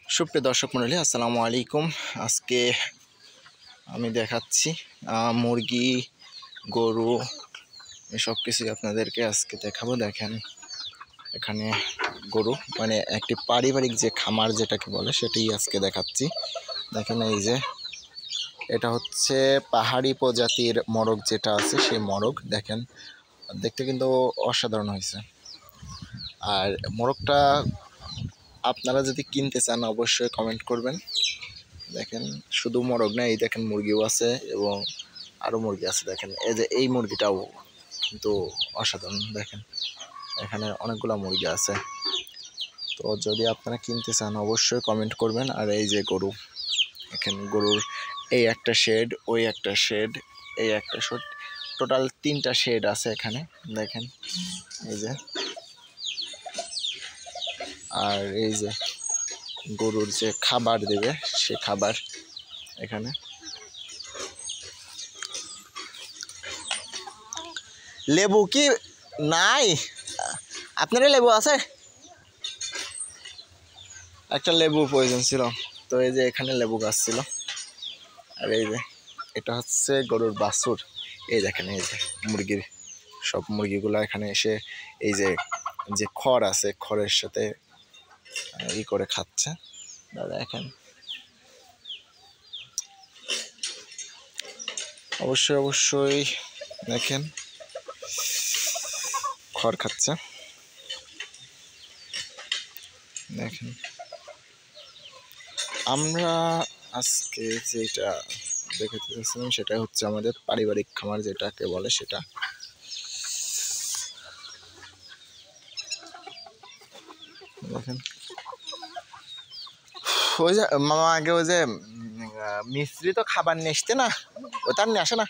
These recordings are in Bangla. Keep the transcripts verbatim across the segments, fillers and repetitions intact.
সুপ্রিয় দর্শক মণ্ডলী, আসসালামু আলাইকুম। আজকে আমি দেখাচ্ছি মুরগি, গরু সব কিছুই আপনাদেরকে আজকে দেখাবো। দেখেন, এখানে গরু মানে একটি পারিবারিক যে খামার যেটাকে বলে সেটাই আজকে দেখাচ্ছি। দেখেন, এই যে এটা হচ্ছে পাহাড়ি প্রজাতির মোরগ যেটা আছে, সেই মোরগ। দেখেন, দেখতে কিন্তু অসাধারণ হয়েছে। আর মোরগটা আপনারা যদি কিনতে চান অবশ্যই কমেন্ট করবেন। দেখেন, শুধু মোরগ না, এই দেখেন মুরগিও আছে এবং আরও মুরগি আছে। দেখেন, এই যে এই মুরগিটাও কিন্তু অসাধারণ। দেখেন, এখানে অনেকগুলো মুরগি আছে। তো যদি আপনারা কিনতে চান অবশ্যই কমেন্ট করবেন। আর এই যে গরু, এখানে গরুর এই একটা শেড, ওই একটা শেড, এই একটা শেড, টোটাল তিনটা শেড আছে এখানে। দেখেন, এই যে, আর এই যে গরুর যে খাবার দেবে সে খাবার এখানে। লেবু কি নাই? আপনারা লেবু আছে? একটা লেবু প্রয়োজন ছিল, তো এই যে এখানে লেবু গাছ ছিল। আর এই যে এটা হচ্ছে গরুর বাছুর। এই দেখেন, এই যে মুরগির সব মুরগিগুলো এখানে এসে এই যে যে খড় আছে, খড়ের সাথে ই করে খাচ্ছে। দাদা দেখেন, অবশ্যই অবশ্যই দেখেন খড় খাচ্ছে। দেখেন, আমরা আজকে যেটা দেখাতে চাচ্ছিলাম সেটা হচ্ছে আমাদের পারিবারিক খামার যেটাকে বলে সেটা। দেখেন, ওই যে মামা আগে ওই যে মিস্ত্রি তো খাবার নিয়ে আসতে না, ও তার নিয়ে আসে না।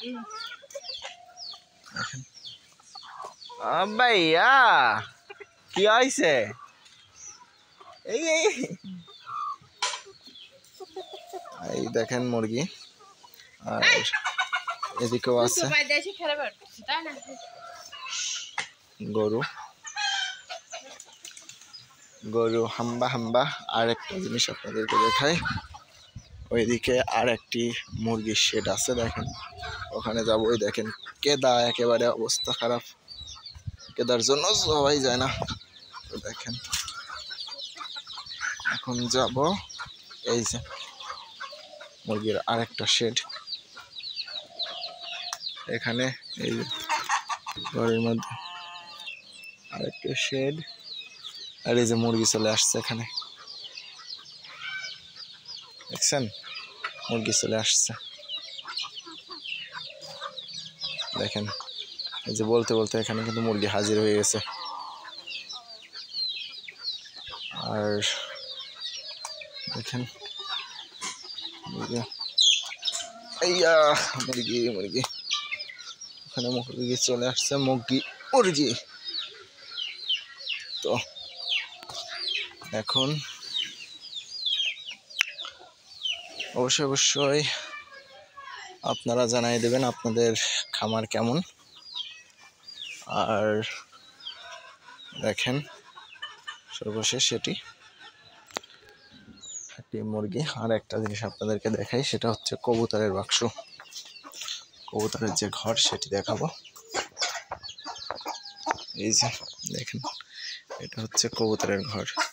ভাইয়া কি হয়েছে? এই এই দেখেন মুরগি, আর এদিকেও আছে গরু। গরু হাম্বা হাম্বা। আর একটা জিনিস আপনাদেরকে দেখাই, ওইদিকে আর একটি মুরগির শেড আছে। দেখেন, ওখানে যাবো। ওই দেখেন কেদা, একেবারে অবস্থা খারাপ, কেদার জন্য সবাই যায় না। তো দেখেন, এখন যাব এই যে মুরগির আর একটা শেড এখানে। এই যে ঘরের মধ্যে আরেকটা শেড, আর এই যে মুরগি চলে আসছে এখানে। দেখছেন, মুরগি চলে আসছে। দেখেন, এই যে বলতে বলতে এখানে কিন্তু মুরগি হাজির হয়ে গেছে। আর দেখেন, এইয়া মুরগি মুরগি ওখানে মুরগি চলে আসছে। মুরগি মুরগি তো এখন অবশ্যই অবশ্যই আপনারা জানাই দেবেন আপনাদের খামার কেমন। আর দেখেন, সর্বশেষ সেটি একটি মুরগি। আর একটা জিনিস আপনাদেরকে দেখাই, সেটা হচ্ছে কবুতরের বাক্স, কবুতরের যে ঘর সেটি দেখাবো। এই যে দেখেন, এটা হচ্ছে কবুতরের ঘর।